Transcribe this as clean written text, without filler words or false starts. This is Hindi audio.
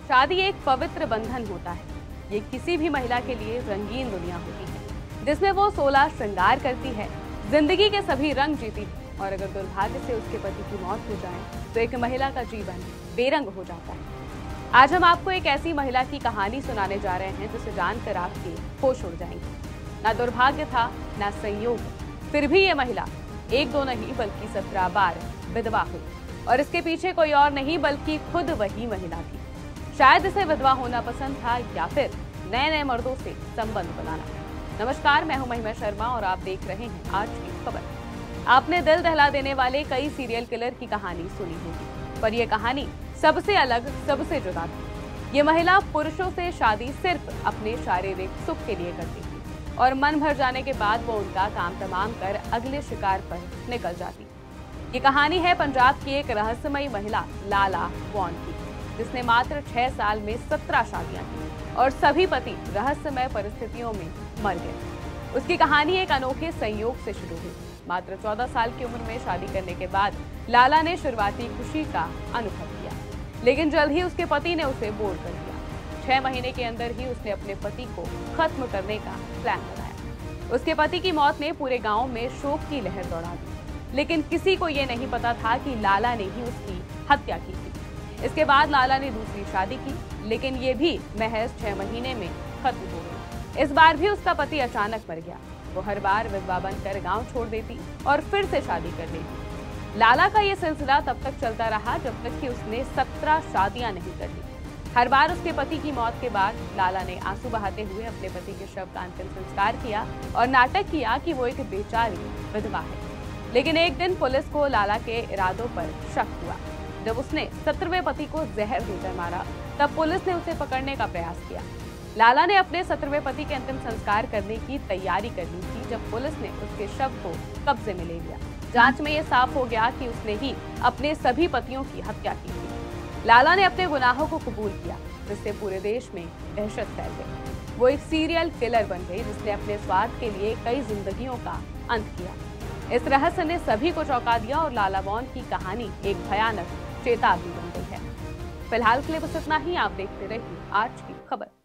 शादी एक पवित्र बंधन होता है। ये किसी भी महिला के लिए रंगीन दुनिया होती है, जिसमें वो 16 श्रृंगार करती है, जिंदगी के सभी रंग जीती है। और अगर दुर्भाग्य से उसके पति की मौत हो जाए तो एक महिला का जीवन बेरंग हो जाता है। आज हम आपको एक ऐसी महिला की कहानी सुनाने जा रहे हैं जिसे जानकर आपके होश उड़ जाएंगे। ना दुर्भाग्य था, ना संयोग, फिर भी ये महिला एक दो नहीं बल्कि 17 बार विधवा हुई। और इसके पीछे कोई और नहीं बल्कि खुद वही महिला थी। शायद इसे विधवा होना पसंद था या फिर नए नए मर्दों से संबंध बनाना। नमस्कार, मैं हूं महिमा शर्मा और आप देख रहे हैं आज की खबर। आपने दिल दहला देने वाले कई सीरियल किलर की कहानी सुनी होगी, पर यह कहानी सबसे अलग, सबसे जुदा थी। ये महिला पुरुषों से शादी सिर्फ अपने शारीरिक सुख के लिए करती थी और मन भर जाने के बाद वो उनका काम तमाम कर अगले शिकार पर निकल जाती। ये कहानी है पंजाब की एक रहस्यमयी महिला लाला वॉन की, जिसने मात्र 6 साल में 17 शादियां की और सभी पति रहस्यमय परिस्थितियों में मर गए। उसकी कहानी एक अनोखे संयोग से शुरू हुई। मात्र 14 साल की उम्र में शादी करने के बाद लाला ने शुरुआती खुशी का अनुभव किया, लेकिन जल्द ही उसके पति ने उसे बोर कर दिया। 6 महीने के अंदर ही उसने अपने पति को खत्म करने का प्लान बनाया। उसके पति की मौत ने पूरे गांव में शोक की लहर दौड़ा दी, लेकिन किसी को ये नहीं पता था कि लाला ने ही उसकी हत्या की थी। इसके बाद लाला ने दूसरी शादी की, लेकिन ये भी महज 6 महीने में खत्म हो गई। इस बार भी उसका पति अचानक मर गया। वो हर बार विधवा बनकर गांव छोड़ देती और फिर से शादी कर लेती। लाला का ये सिलसिला तब तक चलता रहा जब तक कि उसने 17 शादियां नहीं कर ली। हर बार उसके पति की मौत के बाद लाला ने आंसू बहाते हुए अपने पति के शव का अंतिम संस्कार किया और नाटक किया कि वो एक बेचारी विधवा है। लेकिन एक दिन पुलिस को लाला के इरादों पर शक हुआ। जब उसने 17वें पति को जहर देकर मारा, तब पुलिस ने उसे पकड़ने का प्रयास किया। लाला ने अपने 17वें पति के अंतिम संस्कार करने की तैयारी कर ली थी जब पुलिस ने उसके शव को कब्जे में ले लिया। जांच में यह साफ हो गया कि उसने ही अपने सभी पतियों की हत्या की थी। लाला ने अपने गुनाहों को कबूल किया, जिससे पूरे देश में दहशत फैल गई। वो एक सीरियल किलर बन गई जिसने अपने स्वार्थ के लिए कई जिंदगियों का अंत किया। इस रहस्य ने सभी को चौंका दिया और लाला वॉन की कहानी एक भयानक चेतावनी बन गई है। फिलहाल के लिए बस इतना ही। आप देखते रहिए आज की खबर।